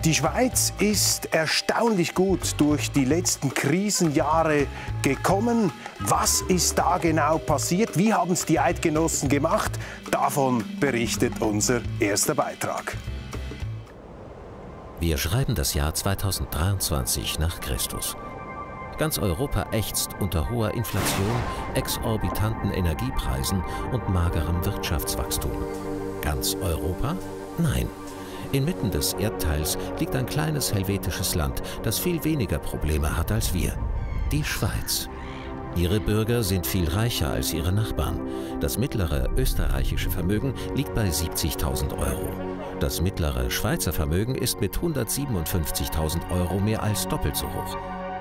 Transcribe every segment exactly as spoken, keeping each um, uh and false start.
Die Schweiz ist erstaunlich gut durch die letzten Krisenjahre gekommen. Was ist da genau passiert? Wie haben es die Eidgenossen gemacht? Davon berichtet unser erster Beitrag. Wir schreiben das Jahr zweitausenddreiundzwanzig nach Christus. Ganz Europa ächzt unter hoher Inflation, exorbitanten Energiepreisen und magerem Wirtschaftswachstum. Ganz Europa? Nein. Inmitten des Erdteils liegt ein kleines helvetisches Land, das viel weniger Probleme hat als wir. Die Schweiz. Ihre Bürger sind viel reicher als ihre Nachbarn. Das mittlere österreichische Vermögen liegt bei siebzigtausend Euro. Das mittlere Schweizer Vermögen ist mit hundertsiebenundfünfzigtausend Euro mehr als doppelt so hoch.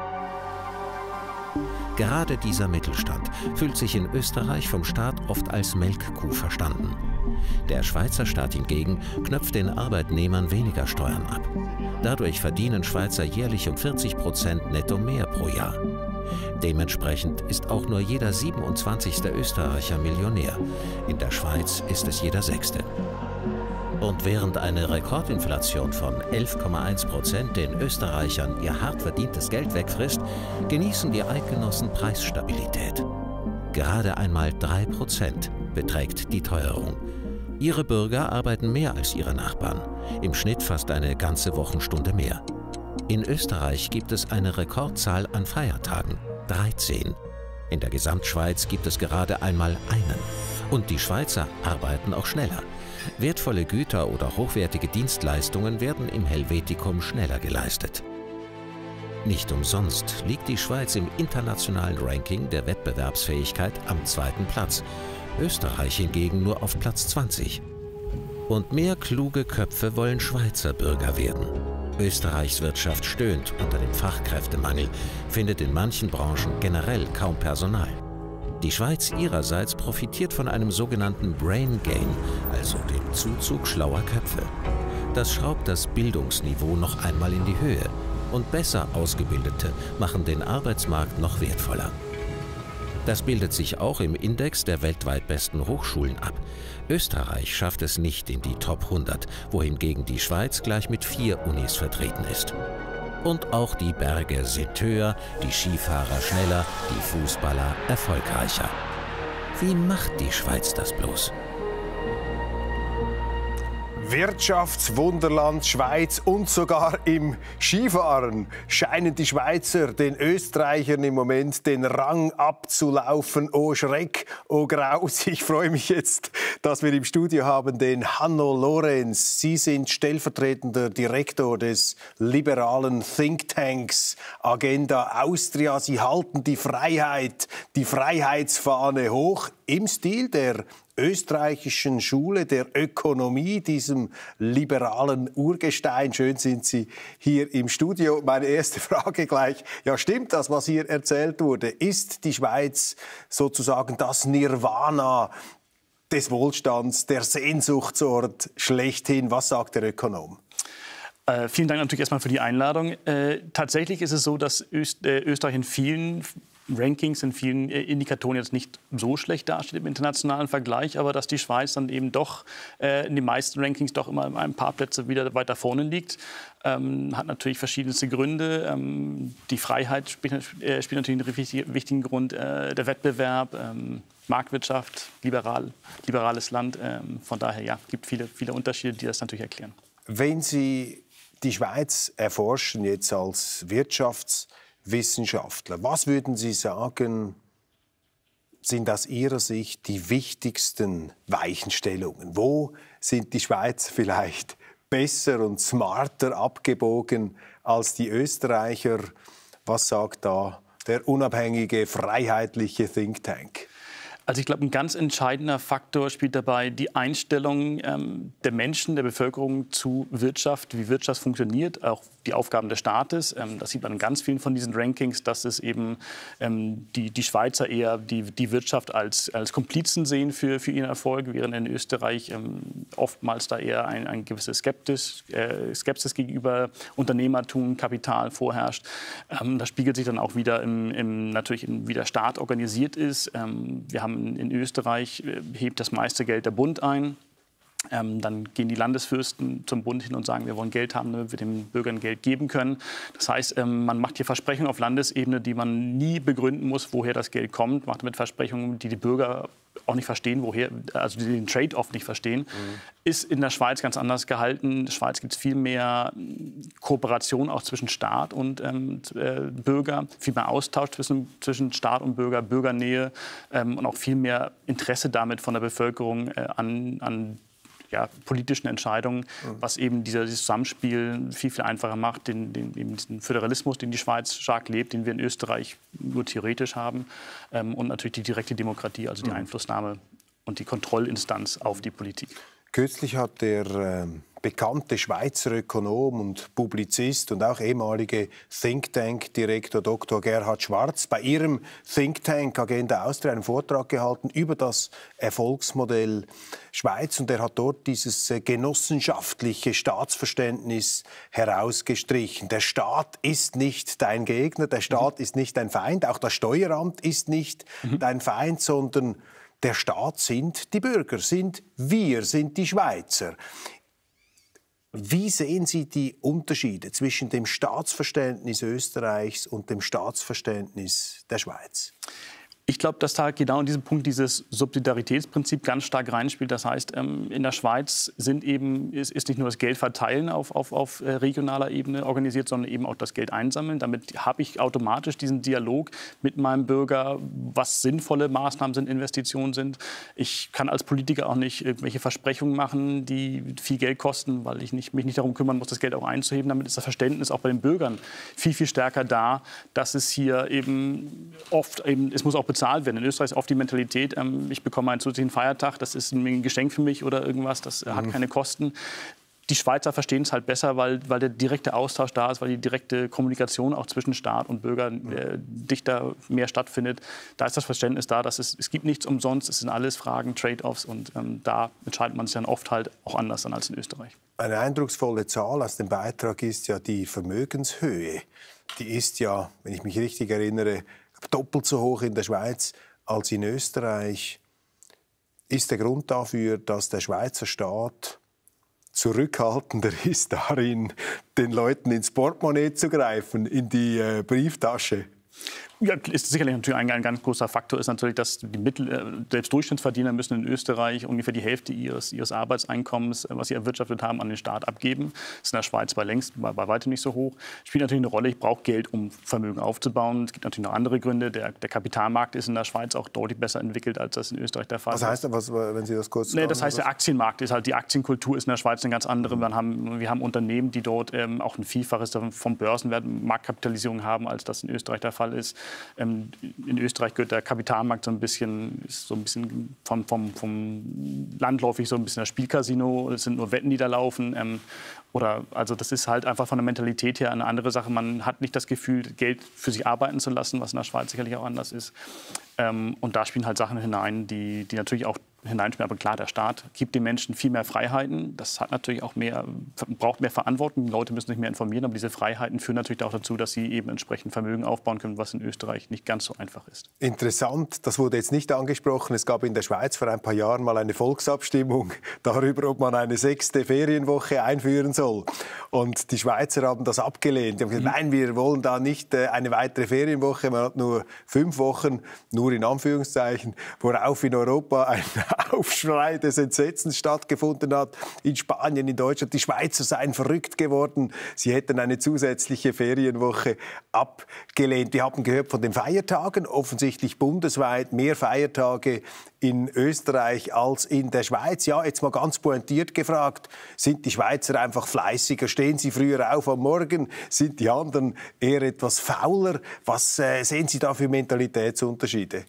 Gerade dieser Mittelstand fühlt sich in Österreich vom Staat oft als Melkkuh verstanden. Der Schweizer Staat hingegen knöpft den Arbeitnehmern weniger Steuern ab. Dadurch verdienen Schweizer jährlich um vierzig Prozent netto mehr pro Jahr. Dementsprechend ist auch nur jeder siebenundzwanzigste Österreicher Millionär. In der Schweiz ist es jeder Sechste. Und während eine Rekordinflation von elf Komma eins Prozent den Österreichern ihr hart verdientes Geld wegfrisst, genießen die Eidgenossen Preisstabilität. Gerade einmal drei Prozent beträgt die Teuerung. Ihre Bürger arbeiten mehr als ihre Nachbarn, im Schnitt fast eine ganze Wochenstunde mehr. In Österreich gibt es eine Rekordzahl an Feiertagen, dreizehn. In der Gesamtschweiz gibt es gerade einmal einen. Und die Schweizer arbeiten auch schneller. Wertvolle Güter oder hochwertige Dienstleistungen werden im Helvetikum schneller geleistet. Nicht umsonst liegt die Schweiz im internationalen Ranking der Wettbewerbsfähigkeit am zweiten Platz, Österreich hingegen nur auf Platz zwanzig. Und mehr kluge Köpfe wollen Schweizer Bürger werden. Österreichs Wirtschaft stöhnt unter dem Fachkräftemangel, findet in manchen Branchen generell kaum Personal. Die Schweiz ihrerseits profitiert von einem sogenannten Brain Gain, also dem Zuzug schlauer Köpfe. Das schraubt das Bildungsniveau noch einmal in die Höhe und besser Ausgebildete machen den Arbeitsmarkt noch wertvoller. Das bildet sich auch im Index der weltweit besten Hochschulen ab. Österreich schafft es nicht in die Top hundert, wohingegen die Schweiz gleich mit vier Unis vertreten ist. Und auch die Berge sind höher, die Skifahrer schneller, die Fußballer erfolgreicher. Wie macht die Schweiz das bloß? Wirtschaftswunderland Schweiz und sogar im Skifahren scheinen die Schweizer den Österreichern im Moment den Rang abzulaufen. Oh Schreck, oh Graus. Ich freue mich jetzt, dass wir im Studio haben den Hanno Lorenz. Sie sind stellvertretender Direktor des liberalen Thinktanks Agenda Austria. Sie halten die Freiheit, die Freiheitsfahne hoch im Stil der österreichischen Schule der Ökonomie, diesem liberalen Urgestein. Schön sind Sie hier im Studio. Meine erste Frage gleich. Ja, stimmt das, was hier erzählt wurde? Ist die Schweiz sozusagen das Nirvana des Wohlstands, der Sehnsuchtsort schlechthin? Was sagt der Ökonom? Äh, vielen Dank natürlich erstmal für die Einladung. Äh, tatsächlich ist es so, dass Öst, äh, Österreich in vielen Rankings, in vielen Indikatoren jetzt nicht so schlecht dasteht im internationalen Vergleich, aber dass die Schweiz dann eben doch äh, in den meisten Rankings doch immer ein paar Plätze wieder weiter vorne liegt. Ähm, hat natürlich verschiedenste Gründe. Ähm, die Freiheit spielt, äh, spielt natürlich einen wichtigen, wichtigen Grund, äh, der Wettbewerb, ähm, Marktwirtschaft, liberal, liberales Land. Ähm, von daher ja, gibt viele, viele Unterschiede, die das natürlich erklären. Wenn Sie die Schweiz erforschen jetzt als Wirtschaftswissenschaftler, was würden Sie sagen, sind aus Ihrer Sicht die wichtigsten Weichenstellungen? Wo sind die Schweizer vielleicht besser und smarter abgebogen als die Österreicher? Was sagt da der unabhängige, freiheitliche Think Tank? Also ich glaube, ein ganz entscheidender Faktor spielt dabei die Einstellung ähm, der Menschen, der Bevölkerung zu Wirtschaft, wie Wirtschaft funktioniert, auch die Aufgaben des Staates. Ähm, das sieht man in ganz vielen von diesen Rankings, dass es eben ähm, die, die Schweizer eher die, die Wirtschaft als, als Komplizen sehen für, für ihren Erfolg, während in Österreich ähm, oftmals da eher ein, ein gewisses Skeptis, äh, Skepsis gegenüber Unternehmertum, Kapital vorherrscht. Ähm, das spiegelt sich dann auch wieder im, im, natürlich in, wie der Staat organisiert ist. Ähm, wir haben in Österreich hebt das meiste Geld der Bund ein. Ähm, dann gehen die Landesfürsten zum Bund hin und sagen, wir wollen Geld haben, damit wir den Bürgern Geld geben können. Das heißt, ähm, man macht hier Versprechungen auf Landesebene, die man nie begründen muss, woher das Geld kommt. Macht damit Versprechungen, die die Bürger auch nicht verstehen, woher, also die den Trade-off nicht verstehen. Mhm. Ist in der Schweiz ganz anders gehalten. In der Schweiz gibt es viel mehr Kooperation auch zwischen Staat und ähm, äh, Bürger, viel mehr Austausch zwischen, zwischen Staat und Bürger, Bürgernähe ähm, und auch viel mehr Interesse damit von der Bevölkerung äh, an, an ja, politischen Entscheidungen, mhm. was eben dieses Zusammenspiel viel, viel einfacher macht, den, den, eben diesen Föderalismus, den die Schweiz stark lebt, den wir in Österreich nur theoretisch haben, ähm, und natürlich die direkte Demokratie, also die mhm. Einflussnahme und die Kontrollinstanz auf die Politik. Kürzlich hat der äh, bekannte Schweizer Ökonom und Publizist und auch ehemalige Think-Tank-Direktor Doktor Gerhard Schwarz bei Ihrem Think-Tank Agenda Austria einen Vortrag gehalten über das Erfolgsmodell Schweiz. Und er hat dort dieses äh, genossenschaftliche Staatsverständnis herausgestrichen. Der Staat ist nicht dein Gegner, der Staat mhm. ist nicht dein Feind, auch das Steueramt ist nicht mhm. dein Feind, sondern der Staat sind die Bürger, sind wir, sind die Schweizer. Wie sehen Sie die Unterschiede zwischen dem Staatsverständnis Österreichs und dem Staatsverständnis der Schweiz? Ich glaube, dass da genau in diesem Punkt dieses Subsidiaritätsprinzip ganz stark reinspielt. Das heißt, in der Schweiz sind eben, ist, ist nicht nur das Geldverteilen auf, auf, auf regionaler Ebene organisiert, sondern eben auch das Geld einsammeln. Damit habe ich automatisch diesen Dialog mit meinem Bürger, was sinnvolle Maßnahmen sind, Investitionen sind. Ich kann als Politiker auch nicht irgendwelche Versprechungen machen, die viel Geld kosten, weil ich nicht, mich nicht darum kümmern muss, das Geld auch einzuheben. Damit ist das Verständnis auch bei den Bürgern viel, viel stärker da, dass es hier eben oft, eben, es muss auch bezahlt werden. In Österreich ist oft die Mentalität, ähm, ich bekomme einen zusätzlichen Feiertag, das ist ein Geschenk für mich oder irgendwas, das äh, hat keine Kosten. Die Schweizer verstehen es halt besser, weil, weil der direkte Austausch da ist, weil die direkte Kommunikation auch zwischen Staat und Bürger äh, dichter mehr stattfindet. Da ist das Verständnis da, dass es, es gibt nichts umsonst, es sind alles Fragen, Trade-offs, und ähm, da entscheidet man sich dann oft halt auch anders dann als in Österreich. Eine eindrucksvolle Zahl aus dem Beitrag ist ja die Vermögenshöhe. Die ist ja, wenn ich mich richtig erinnere, doppelt so hoch in der Schweiz als in Österreich. Ist der Grund dafür, dass der Schweizer Staat zurückhaltender ist darin, den Leuten ins Portemonnaie zu greifen, in die äh, Brieftasche? Ja, ist sicherlich natürlich ein, ein ganz großer Faktor ist natürlich, dass die Mittel, äh, selbst Durchschnittsverdiener müssen in Österreich ungefähr die Hälfte ihres, ihres Arbeitseinkommens, äh, was sie erwirtschaftet haben, an den Staat abgeben. Das ist in der Schweiz bei längst bei, bei weitem nicht so hoch. Spielt natürlich eine Rolle. Ich brauche Geld, um Vermögen aufzubauen. Es gibt natürlich noch andere Gründe. Der, der Kapitalmarkt ist in der Schweiz auch deutlich besser entwickelt, als das in Österreich der Fall ist. Was heißt das, wenn Sie das kurz sagen? Nee, das heißt, der Aktienmarkt ist halt, die Aktienkultur ist in der Schweiz eine ganz andere. Wir haben, wir haben Unternehmen, die dort ähm, auch ein Vielfaches vom Börsenwert, Marktkapitalisierung haben, als das in Österreich der Fall ist. Ähm, in Österreich gehört der Kapitalmarkt so ein bisschen, ist so ein bisschen vom, vom, vom landläufig so ein bisschen das Spielcasino. Es sind nur Wetten, die da laufen. Ähm, oder, also das ist halt einfach von der Mentalität her eine andere Sache. Man hat nicht das Gefühl, Geld für sich arbeiten zu lassen, was in der Schweiz sicherlich auch anders ist. Ähm, und da spielen halt Sachen hinein, die, die natürlich auch hineinspielen. Aber klar, der Staat gibt den Menschen viel mehr Freiheiten. Das hat natürlich auch mehr, braucht mehr Verantwortung. Die Leute müssen sich mehr informieren. Aber diese Freiheiten führen natürlich auch dazu, dass sie eben entsprechend Vermögen aufbauen können, was in Österreich nicht ganz so einfach ist. Interessant, das wurde jetzt nicht angesprochen. Es gab in der Schweiz vor ein paar Jahren mal eine Volksabstimmung darüber, ob man eine sechste Ferienwoche einführen soll. Und die Schweizer haben das abgelehnt. Die haben gesagt, nein, wir wollen da nicht eine weitere Ferienwoche. Man hat nur fünf Wochen, nur in Anführungszeichen, worauf in Europa ein Aufschrei des Entsetzens stattgefunden hat. In Spanien, in Deutschland. Die Schweizer seien verrückt geworden. Sie hätten eine zusätzliche Ferienwoche abgelehnt. Wir haben gehört von den Feiertagen. Offensichtlich bundesweit mehr Feiertage in Österreich als in der Schweiz. Ja, jetzt mal ganz pointiert gefragt. Sind die Schweizer einfach fleißiger? Stehen sie früher auf am Morgen? Sind die anderen eher etwas fauler? Was äh, sehen Sie da für Mentalitätsunterschiede?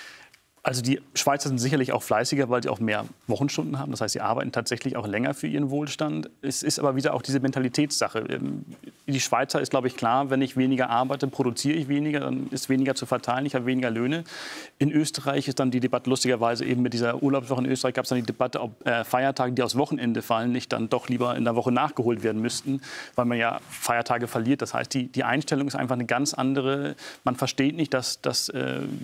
Also die Schweizer sind sicherlich auch fleißiger, weil sie auch mehr Wochenstunden haben. Das heißt, sie arbeiten tatsächlich auch länger für ihren Wohlstand. Es ist aber wieder auch diese Mentalitätssache. Die Schweizer ist, glaube ich, klar, wenn ich weniger arbeite, produziere ich weniger, dann ist weniger zu verteilen, ich habe weniger Löhne. In Österreich ist dann die Debatte lustigerweise eben mit dieser Urlaubswoche in Österreich gab es dann die Debatte, ob äh, Feiertage, die aufs Wochenende fallen, nicht dann doch lieber in der Woche nachgeholt werden müssten, weil man ja Feiertage verliert. Das heißt, die, die Einstellung ist einfach eine ganz andere. Man versteht nicht, dass, dass äh,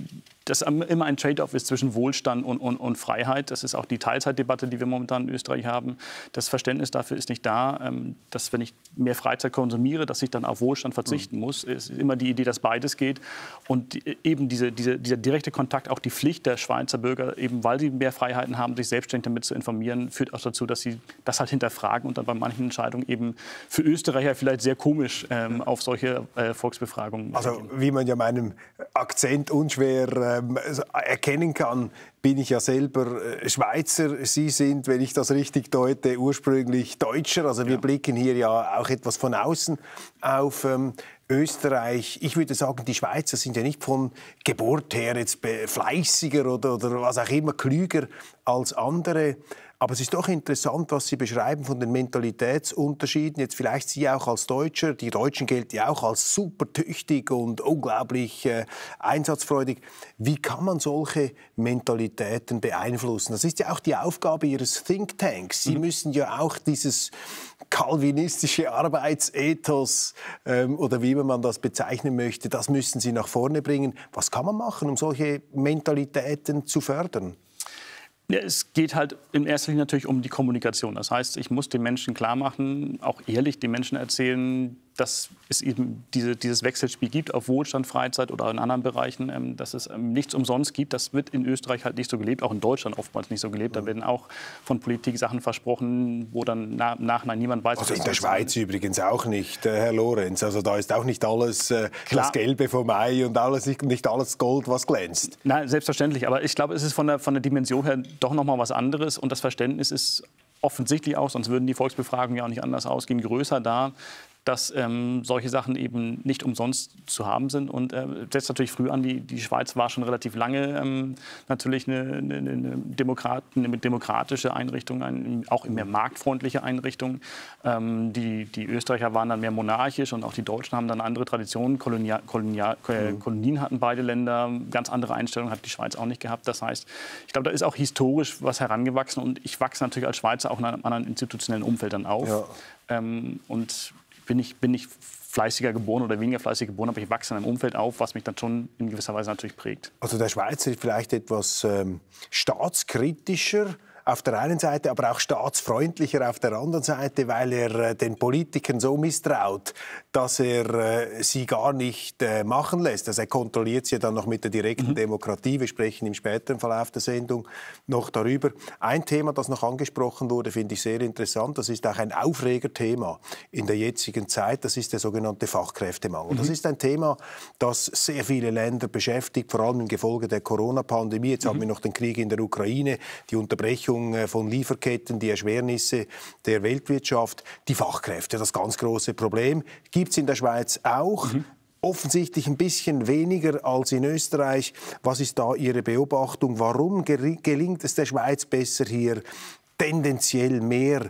das immer ein Trade-off ist zwischen Wohlstand und, und, und Freiheit. Das ist auch die Teilzeitdebatte, die wir momentan in Österreich haben. Das Verständnis dafür ist nicht da, dass wenn ich mehr Freizeit konsumiere, dass ich dann auf Wohlstand verzichten muss. Es ist immer die Idee, dass beides geht. Und eben diese, diese, dieser direkte Kontakt, auch die Pflicht der Schweizer Bürger, eben weil sie mehr Freiheiten haben, sich selbstständig damit zu informieren, führt auch dazu, dass sie das halt hinterfragen und dann bei manchen Entscheidungen eben für Österreicher vielleicht sehr komisch ähm, auf solche äh, Volksbefragungen. Also wie man ja meinem Akzent unschwer ähm, erkennen kann, bin ich ja selber äh, Schweizer. Sie sind, wenn ich das richtig deute, ursprünglich Deutscher. Also wir ja. blicken hier ja auch etwas von außen auf ähm, Österreich. Ich würde sagen, die Schweizer sind ja nicht von Geburt her jetzt fleißiger oder, oder was auch immer, klüger als andere. Aber es ist doch interessant, was Sie beschreiben von den Mentalitätsunterschieden. Jetzt vielleicht Sie auch als Deutscher. Die Deutschen gelten ja auch als super tüchtig und unglaublich äh, einsatzfreudig. Wie kann man solche Mentalitäten beeinflussen? Das ist ja auch die Aufgabe Ihres Thinktanks. Sie mhm. müssen ja auch dieses kalvinistische Arbeitsethos ähm, oder wie man das bezeichnen möchte, das müssen Sie nach vorne bringen. Was kann man machen, um solche Mentalitäten zu fördern? Ja, es geht halt in erster Linie natürlich um die Kommunikation. Das heißt, ich muss den Menschen klar machen, auch ehrlich den Menschen erzählen, dass es eben diese, dieses Wechselspiel gibt auf Wohlstand, Freizeit oder in anderen Bereichen, ähm, dass es ähm, nichts umsonst gibt. Das wird in Österreich halt nicht so gelebt, auch in Deutschland oftmals nicht so gelebt. Da werden auch von Politik Sachen versprochen, wo dann na, nachher niemand weiß, was also in der Schweiz übrigens auch nicht, äh, Herr Lorenz. Also da ist auch nicht alles äh, das Gelbe vom Ei und alles, nicht, nicht alles Gold, was glänzt. Nein, selbstverständlich. Aber ich glaube, es ist von der, von der Dimension her doch noch mal was anderes. Und das Verständnis ist offensichtlich auch, sonst würden die Volksbefragungen ja auch nicht anders ausgehen, größer da, dass ähm, solche Sachen eben nicht umsonst zu haben sind. Und äh, setzt natürlich früh an, die, die Schweiz war schon relativ lange ähm, natürlich eine, eine, eine, Demokrat, eine demokratische Einrichtung, ein, auch mehr marktfreundliche Einrichtung. Ähm, die, die Österreicher waren dann mehr monarchisch und auch die Deutschen haben dann andere Traditionen. Kolonia, Kolonia, äh, mhm. Kolonien hatten beide Länder, ganz andere Einstellungen hat die Schweiz auch nicht gehabt. Das heißt, ich glaube, da ist auch historisch was herangewachsen und ich wachse natürlich als Schweizer auch in einem anderen institutionellen Umfeld dann auf. Ja. Ähm, und Bin ich, bin ich fleißiger geboren oder weniger fleißig geboren, aber ich wachse in einem Umfeld auf, was mich dann schon in gewisser Weise natürlich prägt. Also der Schweizer ist vielleicht etwas ähm, staatskritischer auf der einen Seite, aber auch staatsfreundlicher auf der anderen Seite, weil er äh, den Politikern so misstraut, dass er äh, sie gar nicht äh, machen lässt. Also er kontrolliert sie dann noch mit der direkten mhm. Demokratie. Wir sprechen im späteren Verlauf der Sendung noch darüber. Ein Thema, das noch angesprochen wurde, finde ich sehr interessant. Das ist auch ein Aufregerthema in der jetzigen Zeit. Das ist der sogenannte Fachkräftemangel. Mhm. Das ist ein Thema, das sehr viele Länder beschäftigt, vor allem im Gefolge der Corona-Pandemie. Jetzt mhm. haben wir noch den Krieg in der Ukraine, die Unterbrechung von Lieferketten, die Erschwernisse der Weltwirtschaft, die Fachkräfte, das ganz große Problem. Gibt es in der Schweiz auch. Mhm. Offensichtlich ein bisschen weniger als in Österreich. Was ist da Ihre Beobachtung? Warum gelingt es der Schweiz besser, hier tendenziell mehr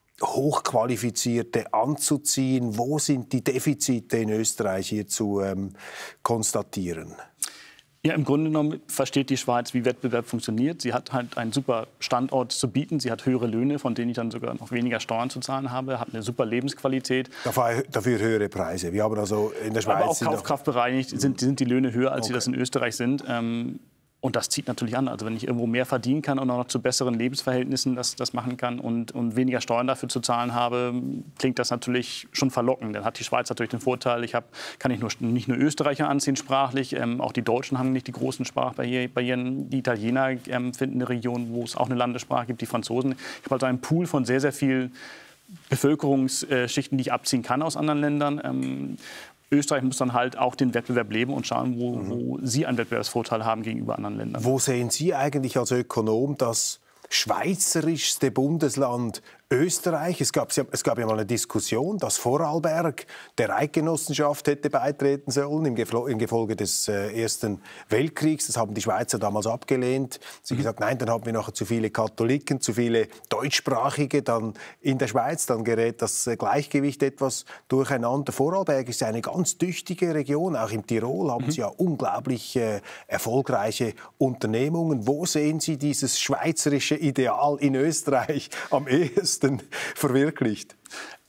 Hochqualifizierte anzuziehen? Wo sind die Defizite in Österreich hier zu ähm, konstatieren? Ja, im Grunde genommen versteht die Schweiz, wie Wettbewerb funktioniert. Sie hat halt einen super Standort zu bieten. Sie hat höhere Löhne, von denen ich dann sogar noch weniger Steuern zu zahlen habe. Hat eine super Lebensqualität. Dafür, dafür höhere Preise. Wir haben also in der Schweiz. Aber auch kaufkraftbereinigt sind, sind die Löhne höher, als okay. sie das in Österreich sind. Ähm, Und das zieht natürlich an. Also wenn ich irgendwo mehr verdienen kann und auch noch zu besseren Lebensverhältnissen das, das machen kann und, und weniger Steuern dafür zu zahlen habe, klingt das natürlich schon verlockend. Dann hat die Schweiz natürlich den Vorteil, ich hab, kann ich nur, nicht nur Österreicher anziehen sprachlich, ähm, auch die Deutschen haben nicht die großen Sprachbarrieren. Die Italiener ähm, finden eine Region, wo es auch eine Landessprache gibt, die Franzosen. Ich habe also einen Pool von sehr, sehr vielen Bevölkerungsschichten, die ich abziehen kann aus anderen Ländern. Ähm, Österreich muss dann halt auch den Wettbewerb leben und schauen, wo, mhm. wo Sie einen Wettbewerbsvorteil haben gegenüber anderen Ländern. Wo sehen Sie eigentlich als Ökonom das schweizerischste Bundesland Österreich? Es gab, es gab ja mal eine Diskussion, dass Vorarlberg der Eidgenossenschaft hätte beitreten sollen im, Gefl- im Gefolge des äh, Ersten Weltkriegs. Das haben die Schweizer damals abgelehnt. Sie haben mhm. gesagt, nein, dann haben wir nachher zu viele Katholiken, zu viele Deutschsprachige dann in der Schweiz. Dann gerät das äh, Gleichgewicht etwas durcheinander. Vorarlberg ist eine ganz tüchtige Region. Auch im Tirol haben mhm. sie ja unglaublich äh, erfolgreiche Unternehmungen. Wo sehen Sie dieses schweizerische Ideal in Österreich am ehesten verwirklicht?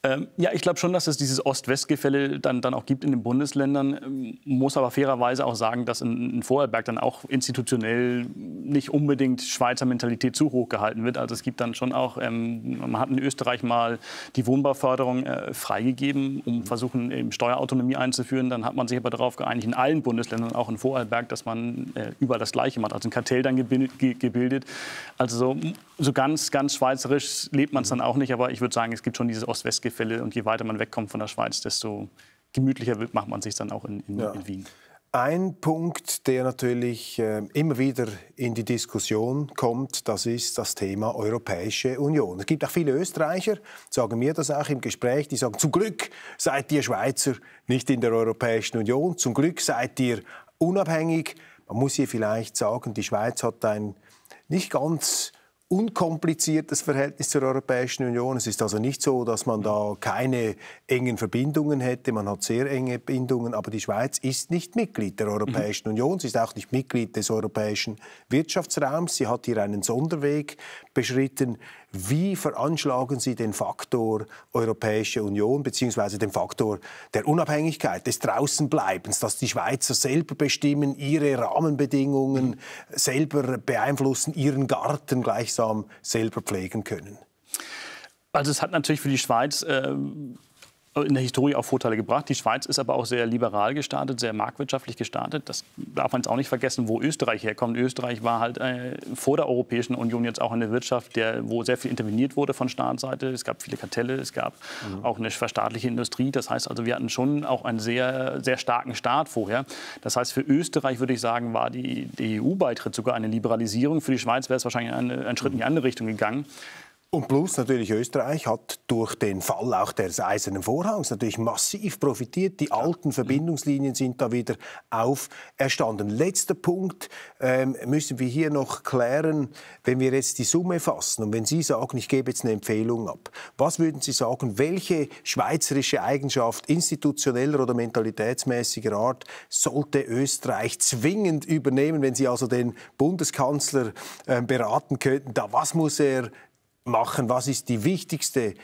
Ähm, ja, ich glaube schon, dass es dieses Ost-West-Gefälle dann, dann auch gibt in den Bundesländern. Ähm, muss aber fairerweise auch sagen, dass in, in Vorarlberg dann auch institutionell nicht unbedingt Schweizer Mentalität zu hoch gehalten wird. Also es gibt dann schon auch, ähm, man hat in Österreich mal die Wohnbauförderung äh, freigegeben, um versuchen, eben Steuerautonomie einzuführen. Dann hat man sich aber darauf geeinigt, in allen Bundesländern, auch in Vorarlberg, dass man äh, überall das Gleiche macht. Also ein Kartell dann gebildet. Ge gebildet. Also so, so ganz, ganz schweizerisch lebt man es dann auch nicht. Aber ich würde sagen, es gibt schon dieses Ost-West-Gefälle. Und je weiter man wegkommt von der Schweiz, desto gemütlicher wird, macht man sich dann auch in, in, ja. in Wien. Ein Punkt, der natürlich äh, immer wieder in die Diskussion kommt, das ist das Thema Europäische Union. Es gibt auch viele Österreicher, sagen mir das auch im Gespräch, die sagen, zum Glück seid ihr Schweizer nicht in der Europäischen Union, zum Glück seid ihr unabhängig. Man muss hier vielleicht sagen, die Schweiz hat ein nicht ganz unkompliziertes Verhältnis zur Europäischen Union. Es ist also nicht so, dass man da keine engen Verbindungen hätte. Man hat sehr enge Bindungen, aber die Schweiz ist nicht Mitglied der Europäischen mhm. Union. Sie ist auch nicht Mitglied des Europäischen Wirtschaftsraums. Sie hat hier einen Sonderweg beschritten. Wie veranschlagen Sie den Faktor Europäische Union bzw. den Faktor der Unabhängigkeit, des Draußenbleibens, dass die Schweizer selber bestimmen, ihre Rahmenbedingungen mhm. selber beeinflussen, ihren Garten gleichsam selber pflegen können? Also es hat natürlich für die Schweiz äh, in der Historie auch Vorteile gebracht. Die Schweiz ist aber auch sehr liberal gestartet, sehr marktwirtschaftlich gestartet. Das darf man jetzt auch nicht vergessen, wo Österreich herkommt. Österreich war halt äh, vor der Europäischen Union jetzt auch eine Wirtschaft, der, wo sehr viel interveniert wurde von Staatsseite. Es gab viele Kartelle, es gab mhm. auch eine verstaatliche Industrie. Das heißt also, wir hatten schon auch einen sehr, sehr starken Staat vorher. Das heißt, für Österreich, würde ich sagen, war die, der E U-Beitritt sogar eine Liberalisierung. Für die Schweiz wäre es wahrscheinlich eine, ein Schritt in die andere Richtung gegangen. Und plus natürlich Österreich hat durch den Fall auch des Eisernen Vorhangs natürlich massiv profitiert. Die alten Verbindungslinien sind da wieder auferstanden. Letzter Punkt ähm, müssen wir hier noch klären, wenn wir jetzt die Summe fassen und wenn Sie sagen, ich gebe jetzt eine Empfehlung ab. Was würden Sie sagen, welche schweizerische Eigenschaft institutioneller oder mentalitätsmäßiger Art sollte Österreich zwingend übernehmen, wenn Sie also den Bundeskanzler äh, beraten könnten? Da, was muss er machen? Was ist die wichtigste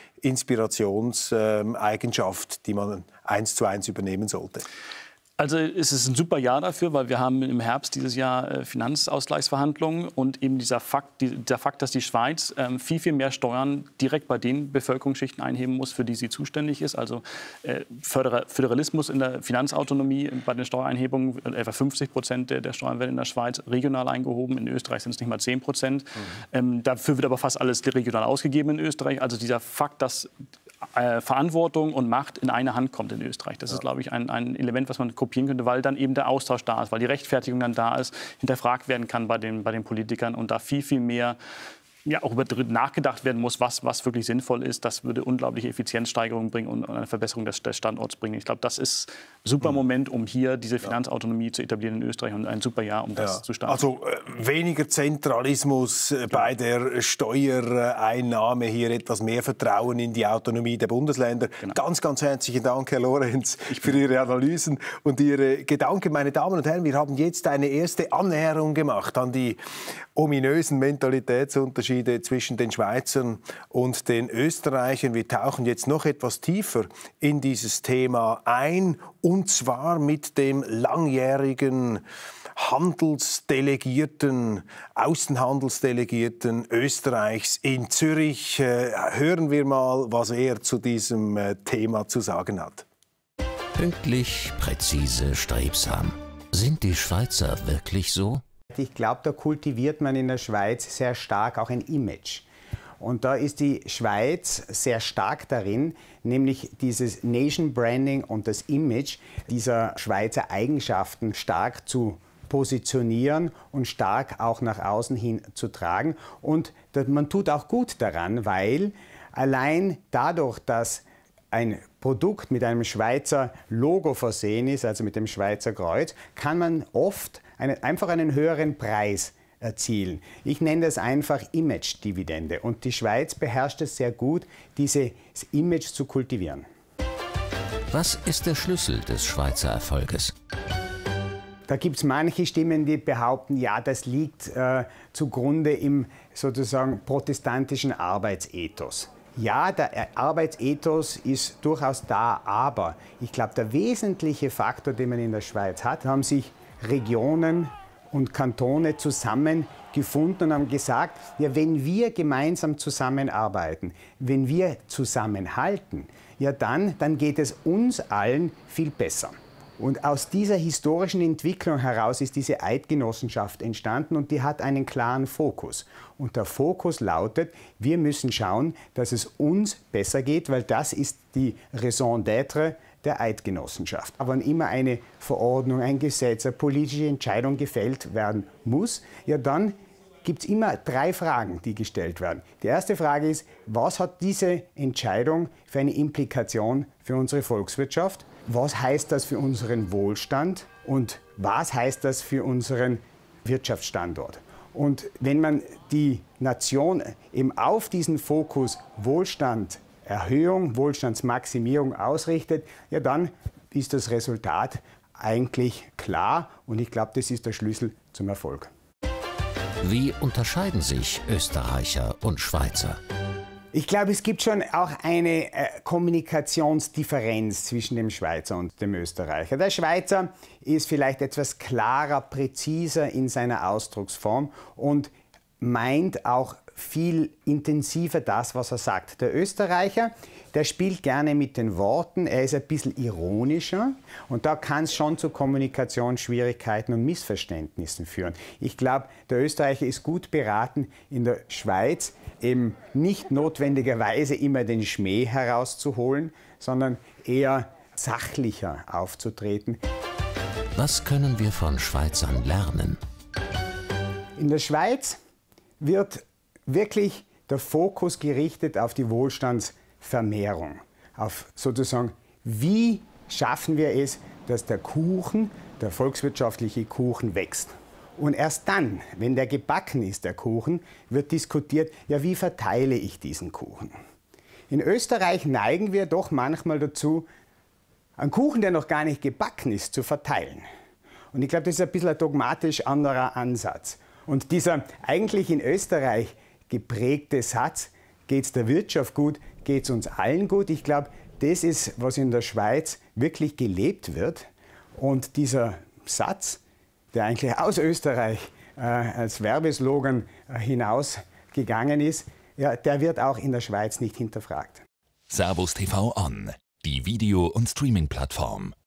Inspirationseigenschaft, die man eins zu eins übernehmen sollte? Also es ist ein super Jahr dafür, weil wir haben im Herbst dieses Jahr Finanzausgleichsverhandlungen und eben dieser Fakt, dieser Fakt, dass die Schweiz viel, viel mehr Steuern direkt bei den Bevölkerungsschichten einheben muss, für die sie zuständig ist. Also Föderalismus in der Finanzautonomie bei den Steuereinhebungen, etwa fünfzig Prozent der Steuern werden in der Schweiz regional eingehoben. In Österreich sind es nicht mal zehn Prozent. Mhm. Dafür wird aber fast alles regional ausgegeben in Österreich. Also dieser Fakt, dass Äh, Verantwortung und Macht in eine Hand kommt in Österreich. Das ja. ist, glaube ich, ein, ein Element, was man kopieren könnte, weil dann eben der Austausch da ist, weil die Rechtfertigung dann da ist, hinterfragt werden kann bei den, bei den Politikern und da viel, viel mehr ja, auch über nachgedacht werden muss, was, was wirklich sinnvoll ist. Das würde unglaubliche Effizienzsteigerung bringen und eine Verbesserung des, des Standorts bringen. Ich glaube, das ist ein super Moment, um hier diese Finanzautonomie zu etablieren in Österreich und ein super Jahr, um das ja. zu starten. Also äh, weniger Zentralismus äh, bei der Steuereinnahme, hier etwas mehr Vertrauen in die Autonomie der Bundesländer. Genau. Ganz, ganz herzlichen Dank, Herr Lorenz, für Ihre Analysen und Ihre Gedanken. Meine Damen und Herren, wir haben jetzt eine erste Annäherung gemacht an die ominösen Mentalitätsunterschiede zwischen den Schweizern und den Österreichern. Wir tauchen jetzt noch etwas tiefer in dieses Thema ein, und zwar mit dem langjährigen Handelsdelegierten, Außenhandelsdelegierten Österreichs in Zürich. Hören wir mal, was er zu diesem Thema zu sagen hat. Pünktlich, präzise, strebsam. Sind die Schweizer wirklich so? Ich glaube, da kultiviert man in der Schweiz sehr stark auch ein Image. Und da ist die Schweiz sehr stark darin, nämlich dieses Nation Branding und das Image dieser Schweizer Eigenschaften stark zu positionieren und stark auch nach außen hin zu tragen. Und man tut auch gut daran, weil allein dadurch, dass ein Produkt mit einem Schweizer Logo versehen ist, also mit dem Schweizer Kreuz, kann man oft einen, einfach einen höheren Preis erzielen. Ich nenne das einfach Image-Dividende. Und die Schweiz beherrscht es sehr gut, dieses Image zu kultivieren. Was ist der Schlüssel des Schweizer Erfolges? Da gibt es manche Stimmen, die behaupten, ja, das liegt äh, zugrunde im sozusagen protestantischen Arbeitsethos. Ja, der Arbeitsethos ist durchaus da, aber ich glaube, der wesentliche Faktor, den man in der Schweiz hat, haben sich Regionen und Kantone zusammengefunden und haben gesagt, ja, wenn wir gemeinsam zusammenarbeiten, wenn wir zusammenhalten, ja dann, dann geht es uns allen viel besser. Und aus dieser historischen Entwicklung heraus ist diese Eidgenossenschaft entstanden und die hat einen klaren Fokus. Und der Fokus lautet, wir müssen schauen, dass es uns besser geht, weil das ist die Raison d'être der Eidgenossenschaft. Aber wenn immer eine Verordnung, ein Gesetz, eine politische Entscheidung gefällt werden muss, ja dann gibt es immer drei Fragen, die gestellt werden. Die erste Frage ist, was hat diese Entscheidung für eine Implikation für unsere Volkswirtschaft? Was heißt das für unseren Wohlstand? Und was heißt das für unseren Wirtschaftsstandort? Und wenn man die Nation eben auf diesen Fokus Wohlstandserhöhung, Wohlstandsmaximierung ausrichtet, ja dann ist das Resultat eigentlich klar und ich glaube, das ist der Schlüssel zum Erfolg. Wie unterscheiden sich Österreicher und Schweizer? Ich glaube, es gibt schon auch eine äh, Kommunikationsdifferenz zwischen dem Schweizer und dem Österreicher. Der Schweizer ist vielleicht etwas klarer, präziser in seiner Ausdrucksform und meint auch viel intensiver das, was er sagt. Der Österreicher, der spielt gerne mit den Worten, er ist ein bisschen ironischer und da kann es schon zu Kommunikationsschwierigkeiten und Missverständnissen führen. Ich glaube, der Österreicher ist gut beraten, in der Schweiz eben nicht notwendigerweise immer den Schmäh herauszuholen, sondern eher sachlicher aufzutreten. Was können wir von Schweizern lernen? In der Schweiz wird wirklich der Fokus gerichtet auf die Wohlstandsvermehrung, auf sozusagen, wie schaffen wir es, dass der Kuchen, der volkswirtschaftliche Kuchen wächst. Und erst dann, wenn der gebacken ist, der Kuchen, wird diskutiert, ja, wie verteile ich diesen Kuchen? In Österreich neigen wir doch manchmal dazu, einen Kuchen, der noch gar nicht gebacken ist, zu verteilen. Und ich glaube, das ist ein bisschen ein dogmatisch anderer Ansatz. Und dieser eigentlich in Österreich geprägte Satz, geht es der Wirtschaft gut, geht es uns allen gut, ich glaube, das ist, was in der Schweiz wirklich gelebt wird. Und dieser Satz, der eigentlich aus Österreich äh, als Werbeslogan äh, hinausgegangen ist, ja, der wird auch in der Schweiz nicht hinterfragt. Servus T V On, die Video- und Streaming-Plattform.